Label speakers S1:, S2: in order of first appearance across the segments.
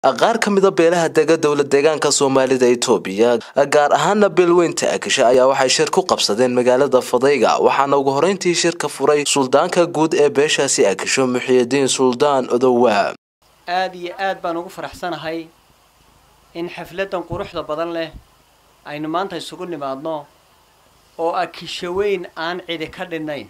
S1: qaar ka mid ah beelaha dowlad deegaanka Soomaalida Itoobiya gaar ahaan beelweynta Akisha ayaa waxay shir ku qabsadeen magaalada Fadayga waxaana ugu horeyntii shirka furay suldaanka guud ee beeshaasi Akisha Muxyidiin Suldaan Odowa
S2: aad iyo aad baan ugu faraxsanahay in xafladan quruxda badan leh aynu maanta isugu nimaadno oo Akisha weyn aan cid ka dhinayn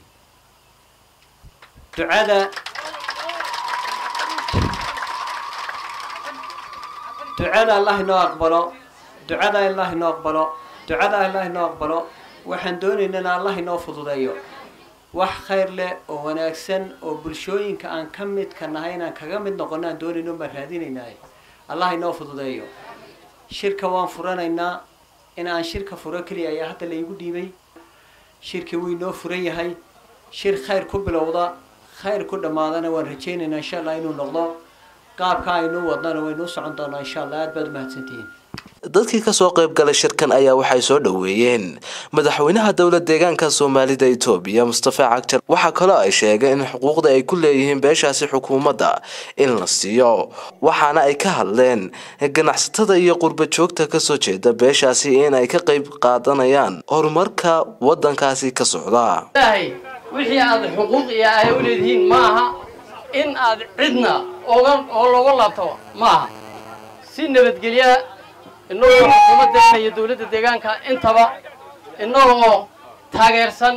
S2: ducada الله نقبله دعاء الله نقبله دعاء الله نقبله وحن دوني إن الله نفض ذيه وح خير له ونأكسن وبلشوين كأن كمت كنهاينا كجمد نقولنا دوني نمر هذين ناي الله نفض ذيه شركة وان فرنا إن عن شركة فركري أي حتى اللي يقول ديبي شركة وين نفرية هاي شر خير كل وضع خير كل ما ذنا ورجين إن شاء الله إنه نقضى qaabka aynu wadnana waynu socon doonaa insha Allah aad baad mahadsantiin
S1: dadkii ka soo qayb galay shirkan ayaa waxay soo dhaweeyeen madaxweynaha dawladda deegaanka Soomaalida Itoobiya Mustafa Cagjar waxa kale ay sheegeen in xuquuqda ay ku leeyihiin beeshaasi xukuumadda in la siiyo waxaana ay ka hadleen ganacsatada iyo qurba joogta ka soo jeeda beeshaasi in ay ka qayb qaadanayaan horumarka wadankaasi ka socda
S3: wixii aad xuquuq iyo ay u leeyihiin maaha in aad cidna oo looga laabto maaha si nabadgelya inoo xukuumadda iyo dawladda deegaanka intaba inoo taageersan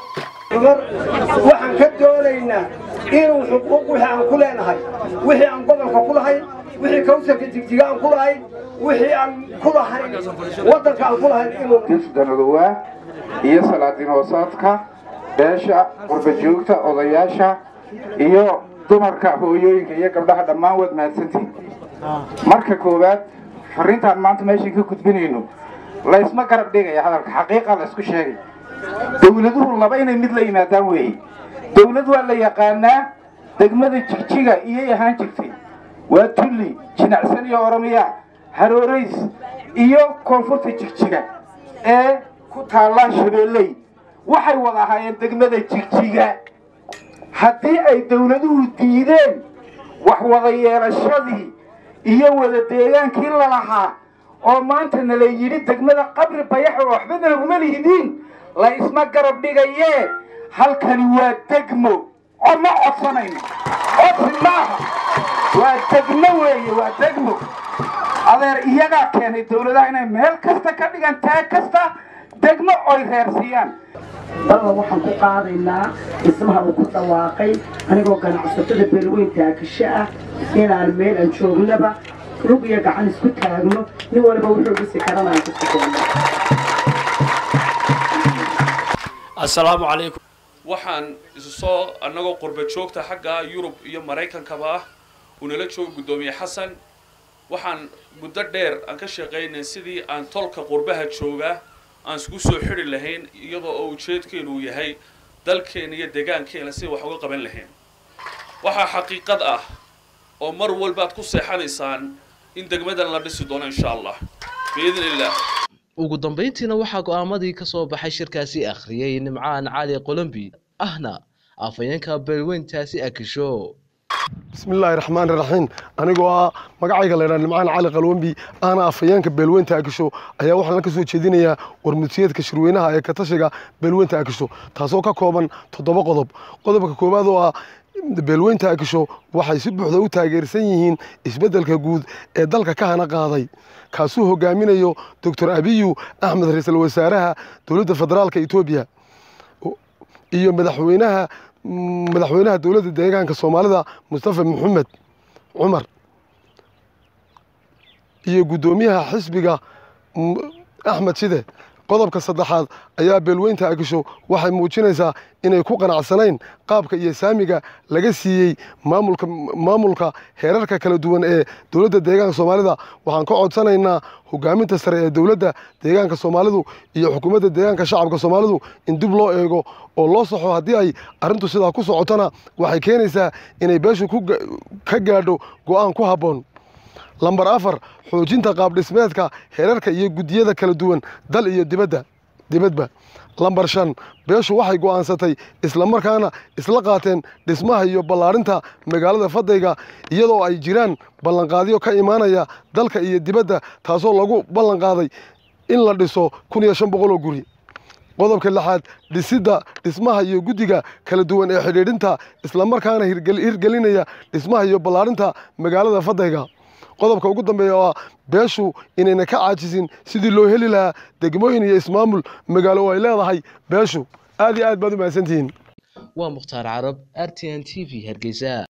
S4: waxaan ka doonaynaa inuu xuquuq wixii aan ku leenahay wixii aan gobolka ku lahay wixii kawsarka jigjiga aan ku lahay wixii aan ku lahay wadanka aan ku lahay inuu
S5: Odowa iyo salaadiin hoosaadka beesha qurba joogta odayaasha iyo dumarka hooyooyinka iyo gabdhaha dhammaan wad mahadsantiin marka koowaad fariintan maanta meeshan ka gudbinayno la isma garab dhigaya hadalka xaqiiqa la isku sheegay dawladuhu laba inay mid la yimaadaan weey dawlad waa la yaqaanaa degmada jigjiga iyo ahaan jirtay waa tulli jinacsan iyo Oromiya Harooreys iyo koonfurta jigjiga ee ku taala Shabeelley waxay wada ahaayeen degmada jigjiga haddii ay dawladuhu diideen wax wada yeelashadii iyo wada deegaankii la lahaa oo maanta la yiri degmada qabri bayax oo waxba laguma lihiin la isma garab dhigayee halkani waa degmo oo ma codsanayno waa degmo weeye waa degmo adeer iyaga keenay dawladaha inay meel kasta ka dhigan taag kasta degmo oo reersiyaan
S6: waxaan ku qaadaynaa ismaha uu ku dhawaaqay anigoo ganacsatada beelweynta Akisha ah inaan meel aan joognaba rug iyo gacan isku taagno nin walba wuxuu dhisi karanaa ku socdo
S7: assalaamu calaykum waxaan isu soo anagoo qurba joogta xagga Yurub iyo Mareykanka ba unala joog gudoomiye Xasan waxaan muddo dheer aan ka shaqeynay sidii aan tolka qurbaha jooga aan isku soo xiri lahayn iyadoo uu jeedkeenu yahay dalkeena iyo deegaankeena si wax uga qaban lahayn waxa xaqiiqad ah oo mar walba aad ku seexanaysaan in degmadan la dhisi doono insha Allah biidnillah
S1: ugu dambeyntiina waxa go'aamadii ka soo baxay shirkaasi akhriyay Nimcaan Cali Qolombi ahna afayeenka beelweyntaasi Akisho
S8: بسم الله الرحمن الرحيم أنا مقعيق لنا نمعان علي قلومبي أنا أفيانك بلوين تاكشو أيها وحنا كسو تشدينيا ورمتيات كشروينها أي كتشجع بلوين تاكشو تاسوكا كوبان تطبق قضب كوبادو بلوين تاكشو waxay si buuxda u taageersan yihiin isbedelka guud ee dalka ka hana qaaday kaasoo hogaaminayo Dr. Abiy Ahmed Ra'iisul Wasaaraha Dawladda Federaalka Itoobiya iyo madaxweynaha dawladda deegaanka Soomaalida Mustafa Maxamed Umar iyo gudoomiyaha xisbiga Ahmed Shide qodobka saddexaad ayaa beelweynta Akisho waxay muujinaysaa inay ku qanacsanayn qaabka iyo saamiga laga siiyay maamulka heerarka kala duwan ee dawladda deegaanka Soomaalida waxaan ka codsanaynaa hogaaminta sare ee dawladda deegaanka Soomaalidu iyo xukuumadda deegaanka shacabka Soomaalidu in dib loo eego oo loo saxo haddii ay arintu sidaa ku socotana waxay keenaysaa inay beeshu ka gaadho go'aan ku habboon lambar 4 xoojinta qaab dhismeedka heerarka iyo gudiyada kala duwan dal iyo dibadda dibadba lambar 5 beeshu waxay go'aansatay isla markaana isla qaateen dhismaha iyo ballaarinta magaalada Fadayga iyadoo ay jiraan ballanqaadyo ka imaanaya dalka iyo dibadda taasoo lagu ballan qaaday in la dhiso 1500 guri qodobka 6 dhisida dhismaha iyo guddiga kala duwan ee xidhiidhinta isla markaana hirgelinaya dhismaha iyo ballaarinta magaalada Fadayga qodobka ugu dambeeya waa beeshu inayna ka caajisin sidii loo heli lahaa degmooyin iyo ismaamul magaalo ay leedahay beeshu aad iyo aad baad u mahadsantihiin
S1: waa Mukhtaar Carab RTN TV Hargeysa